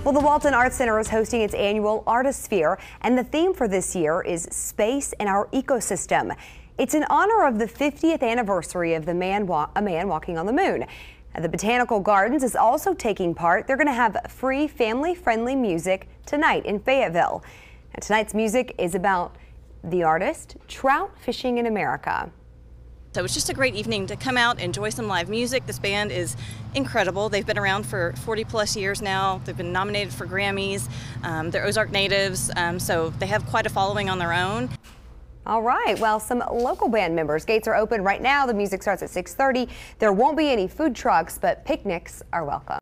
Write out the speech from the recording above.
Well, the Walton Arts Center is hosting its annual Artisphere, and the theme for this year is Space and Our Ecosystem. It's in honor of the 50th anniversary of A Man Walking on the Moon. The Botanical Gardens is also taking part. They're going to have free family-friendly music tonight in Fayetteville. And tonight's music is about the artist trout fishing in America. So it's just a great evening to come out, enjoy some live music. This band is incredible. They've been around for 40 plus years now. They've been nominated for Grammys. They're Ozark natives, so they have quite a following on their own. All right, well, some local band members. Gates are open right now. The music starts at 6:30. There won't be any food trucks, but picnics are welcome.